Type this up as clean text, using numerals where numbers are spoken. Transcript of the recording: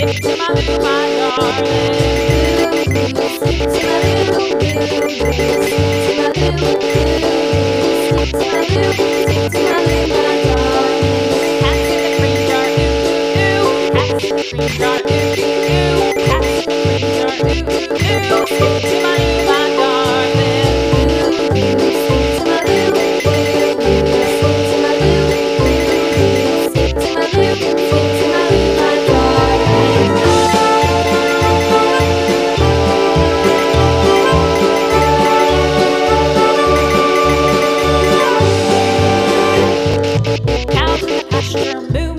to my Lou, my darling. Sing to my Lou, sing to my Lou, sing to my Lou, sing to my Lou, my darling. Cats in the cream jar, ooh, ooh, cats in the cream jar, ooh, ooh, cats in the cream jar, ooh, ooh, sing to my Lou, my darling. Sing to my Lou, sing to my Lou, sing to my Lou, sing to my Lou, my darling. Cows in the pasture moo